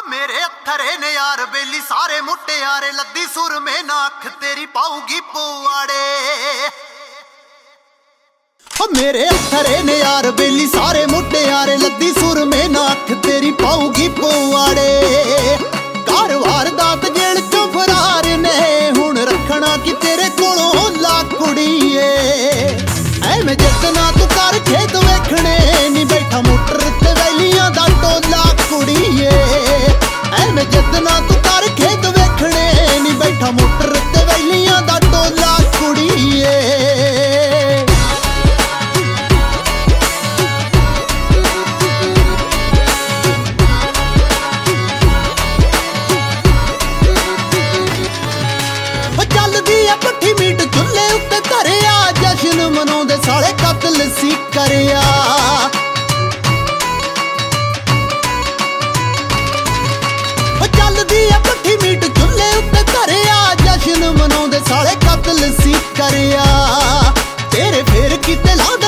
मेरे अत्थरे ने यार बेली सारे मुट्टे यारे लद्दी सुर में ना अख तेरी पाऊगी पुआड़े। मेरे अत्थरे ने यार बेली सारे मुट्टे यारे लद्दी सुर में ना अख तेरी पाऊगी पुआड़े। घर वारदात जेल चो फरार ने हुण रखना कि तेरे कोलों ला कुड़ीए। मैं जितना तू कर खेत वेखने नी बैठा मोटर ते वैलियां दा टोला कुड़ीए। मैं जितना तू कर खेत वेखने नी बैठा मोटर ते वैलियां दा टोला कुड़ीए। चलदी है पट्ठी मीट चुल्हे उत्ते धरिया जश्न मनाउंदे साले कतल सी करिया। चलदी है पट्ठी मीट चुल्हे उत्ते धरिया जश्न मनाउंदे साले कतल सी करिया। तेरे फेर किते लांदे